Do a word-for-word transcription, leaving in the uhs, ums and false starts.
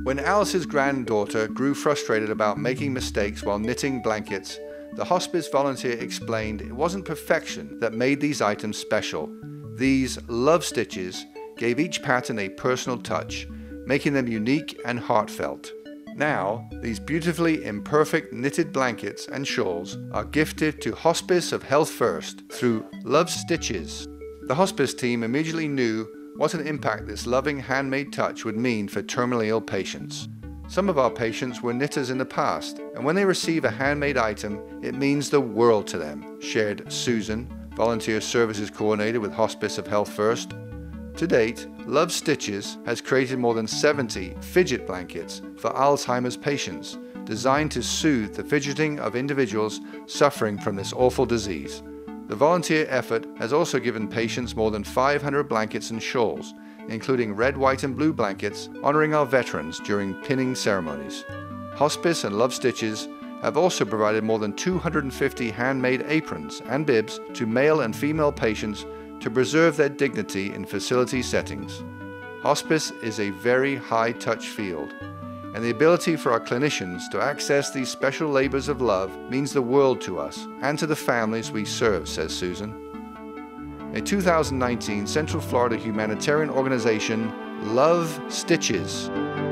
When Alice's granddaughter grew frustrated about making mistakes while knitting blankets, the hospice volunteer explained it wasn't perfection that made these items special. These love stitches gave each pattern a personal touch, making them unique and heartfelt. Now, these beautifully imperfect knitted blankets and shawls are gifted to Hospice of Health First through Love Stitches. The hospice team immediately knew what an impact this loving handmade touch would mean for terminally ill patients. Some of our patients were knitters in the past, and when they receive a handmade item, it means the world to them, shared Susan, Volunteer Services Coordinator with Hospice of Health First. To date, Love Stitches has created more than seventy fidget blankets for Alzheimer's patients, designed to soothe the fidgeting of individuals suffering from this awful disease. The volunteer effort has also given patients more than five hundred blankets and shawls, including red, white, and blue blankets honoring our veterans during pinning ceremonies. Hospice and Love Stitches have also provided more than two hundred fifty handmade aprons and bibs to male and female patients to preserve their dignity in facility settings. Hospice is a very high-touch field, and the ability for our clinicians to access these special labors of love means the world to us and to the families we serve, says Susan. In two thousand nineteen, Central Florida humanitarian organization Love Stitches